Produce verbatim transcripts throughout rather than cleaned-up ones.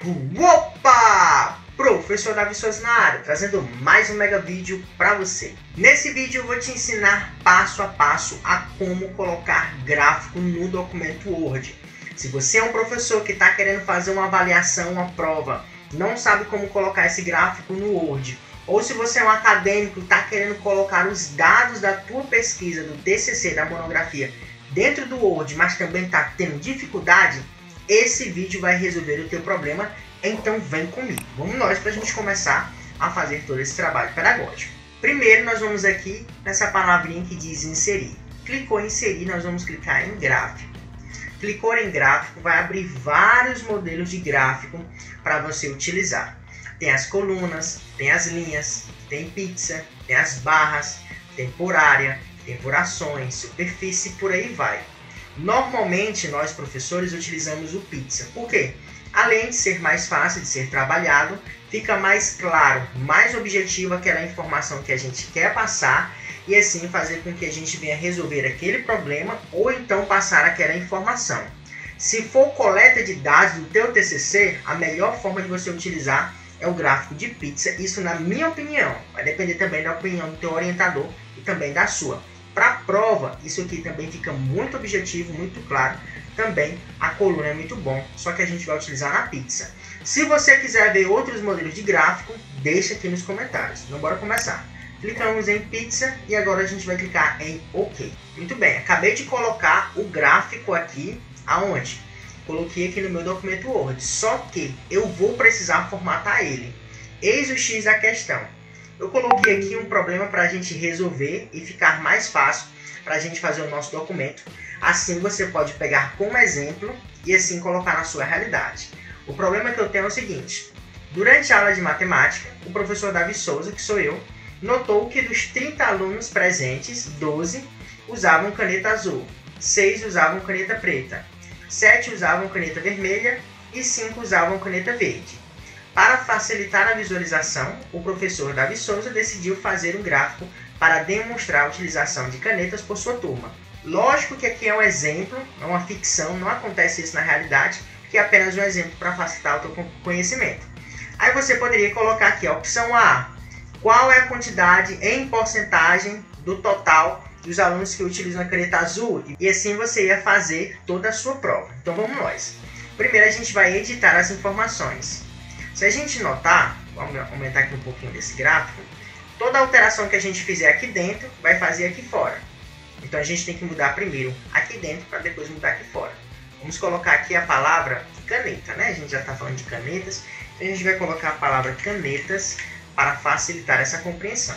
Opa! Professor Davi Souza na área, trazendo mais um mega vídeo para você. Nesse vídeo eu vou te ensinar passo a passo a como colocar gráfico no documento Word. Se você é um professor que está querendo fazer uma avaliação, uma prova, não sabe como colocar esse gráfico no Word, ou se você é um acadêmico e está querendo colocar os dados da tua pesquisa, do T C C, da monografia, dentro do Word, mas também está tendo dificuldade, esse vídeo vai resolver o teu problema. Então vem comigo, vamos nós para a gente começar a fazer todo esse trabalho pedagógico. Primeiro nós vamos aqui nessa palavrinha que diz inserir. Clicou em inserir, nós vamos clicar em gráfico. Clicou em gráfico, vai abrir vários modelos de gráfico para você utilizar. Tem as colunas, tem as linhas, tem pizza, tem as barras, tem por área, tem por ações, superfície e por aí vai. Normalmente nós professores utilizamos o pizza. Por quê? Além de ser mais fácil de ser trabalhado, fica mais claro, mais objetivo aquela informação que a gente quer passar e assim fazer com que a gente venha resolver aquele problema ou então passar aquela informação. Se for coleta de dados do teu T C C, a melhor forma de você utilizar é o gráfico de pizza, isso na minha opinião. Vai depender também da opinião do teu orientador e também da sua. Para a prova, isso aqui também fica muito objetivo, muito claro. Também a coluna é muito bom, só que a gente vai utilizar na pizza. Se você quiser ver outros modelos de gráfico, deixa aqui nos comentários. Então bora começar. Clicamos em pizza e agora a gente vai clicar em OK. Muito bem, acabei de colocar o gráfico aqui, aonde? Coloquei aqui no meu documento Word, só que eu vou precisar formatar ele. Eis o X da questão. Eu coloquei aqui um problema para a gente resolver e ficar mais fácil para a gente fazer o nosso documento. Assim você pode pegar como exemplo e assim colocar na sua realidade. O problema que eu tenho é o seguinte: durante a aula de matemática, o professor Davi Souza, que sou eu, notou que dos trinta alunos presentes, doze usavam caneta azul, seis usavam caneta preta, sete usavam caneta vermelha e cinco usavam caneta verde. Para facilitar a visualização, o professor Davi Souza decidiu fazer um gráfico para demonstrar a utilização de canetas por sua turma. Lógico que aqui é um exemplo, é uma ficção, não acontece isso na realidade, que é apenas um exemplo para facilitar o teu conhecimento. Aí você poderia colocar aqui a opção A, qual é a quantidade em porcentagem do total dos alunos que utilizam a caneta azul, e assim você ia fazer toda a sua prova. Então vamos nós. Primeiro a gente vai editar as informações. Se a gente notar, vamos aumentar aqui um pouquinho desse gráfico, toda alteração que a gente fizer aqui dentro vai fazer aqui fora. Então a gente tem que mudar primeiro aqui dentro para depois mudar aqui fora. Vamos colocar aqui a palavra caneta, né? A gente já está falando de canetas, então a gente vai colocar a palavra canetas para facilitar essa compreensão.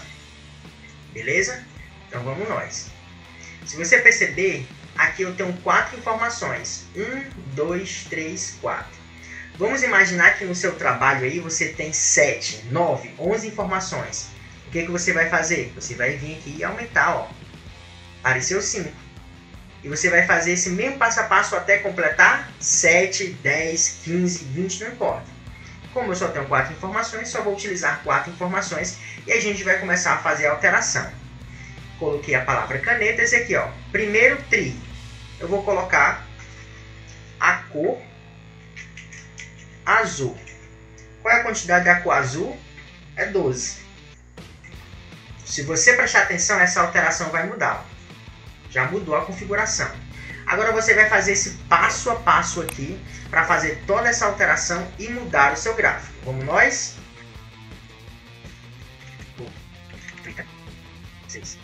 Beleza? Então vamos nós. Se você perceber, aqui eu tenho quatro informações. um, dois, três, quatro. Vamos imaginar que no seu trabalho aí você tem sete, nove, onze informações. O que, que você vai fazer? Você vai vir aqui e aumentar, ó. Apareceu cinco. E você vai fazer esse mesmo passo a passo até completar sete, dez, quinze, vinte, não importa. Como eu só tenho quatro informações, só vou utilizar quatro informações e a gente vai começar a fazer a alteração. Coloquei a palavra canetas e aqui, ó. Primeiro tri. Eu vou colocar a cor azul. Qual é a quantidade da cor azul? É doze. Se você prestar atenção, essa alteração vai mudar. Já mudou a configuração. Agora você vai fazer esse passo a passo aqui para fazer toda essa alteração e mudar o seu gráfico. Vamos nós? trinta, seis.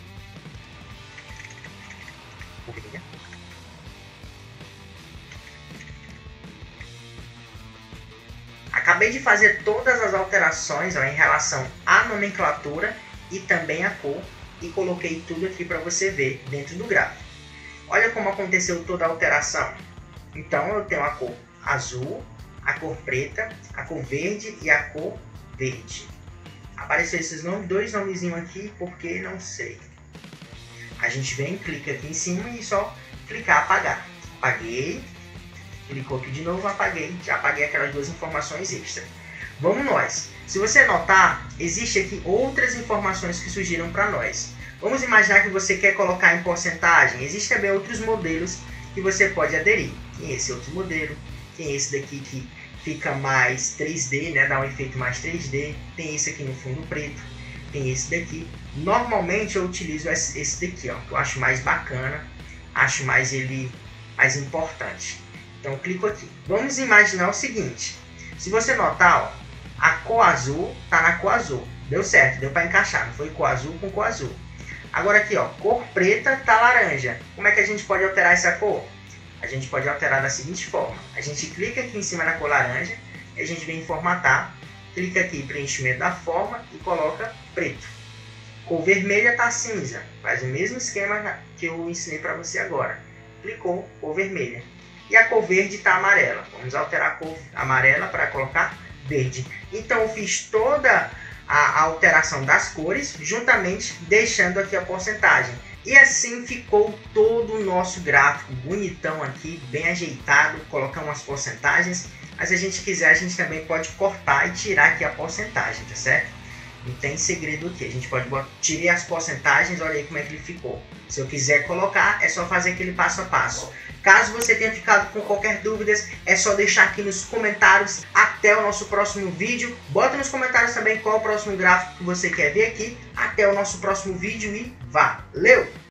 Acabei de fazer todas as alterações, ó, em relação à nomenclatura e também à cor e coloquei tudo aqui para você ver dentro do gráfico. Olha como aconteceu toda a alteração. Então eu tenho a cor azul, a cor preta, a cor verde e a cor verde. Apareceu esses nomes, dois nomezinhos aqui porque não sei. A gente vem, clica aqui em cima e só clicar apagar. Apaguei. Clicou aqui de novo, apaguei, já apaguei aquelas duas informações extra. Vamos nós. Se você notar, existe aqui outras informações que surgiram para nós. Vamos imaginar que você quer colocar em porcentagem. Existem também outros modelos que você pode aderir. Tem esse outro modelo, tem esse daqui que fica mais três D, né? Dá um efeito mais três D. Tem esse aqui no fundo preto, tem esse daqui. Normalmente eu utilizo esse daqui, ó, que eu acho mais bacana, acho mais ele mais importante. Então eu clico aqui. Vamos imaginar o seguinte: se você notar, ó, a cor azul tá na cor azul. Deu certo, deu para encaixar, não foi cor azul com cor azul. Agora aqui, ó, cor preta tá laranja. Como é que a gente pode alterar essa cor? A gente pode alterar da seguinte forma: a gente clica aqui em cima da cor laranja, a gente vem em formatar, clica aqui em preenchimento da forma e coloca preto. Cor vermelha tá cinza, faz o mesmo esquema que eu ensinei para você agora. Clicou, cor vermelha. E a cor verde tá amarela. Vamos alterar a cor amarela para colocar verde. Então eu fiz toda a alteração das cores, juntamente deixando aqui a porcentagem. E assim ficou todo o nosso gráfico bonitão aqui, bem ajeitado, colocamos as porcentagens. Mas se a gente quiser, a gente também pode cortar e tirar aqui a porcentagem, tá certo? Não tem segredo aqui, a gente pode botar, tirei as porcentagens, olha aí como é que ele ficou. Se eu quiser colocar, é só fazer aquele passo a passo. Caso você tenha ficado com qualquer dúvida, é só deixar aqui nos comentários. Até o nosso próximo vídeo. Bota nos comentários também qual é o próximo gráfico que você quer ver aqui. Até o nosso próximo vídeo e valeu!